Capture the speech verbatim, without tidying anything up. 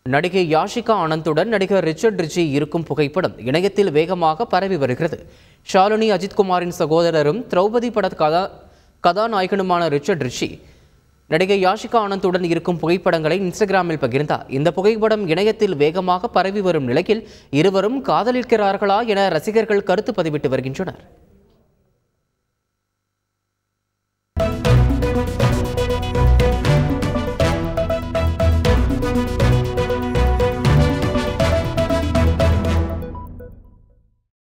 நடிகை யாஷிகா ஆனந்துடன் நடிகர் Richard rich இருக்கும் புகைப்படம் இணையத்தில் வேகமாக பரவி வருகிறது. ஷாலினி அஜித்குமாரின் சகோதரரும் திரௌபதி பட கதா கதாநாயகனுமான ரிச்சர்ட் ரிச்சி நடிகை யாஷிகா ஆனந்துடன் இருக்கும் புகைப்படங்களை இன்ஸ்டாகிராமில் பகிர்ந்தார். இந்த புகைப்படம் இணையத்தில் வேகமாக பரவி வரும் நிலையில் இருவரும் காதலிக்கிறார்களா என ரசிகர்கள் கருத்து பதிவிட்டு வருகின்றனர்.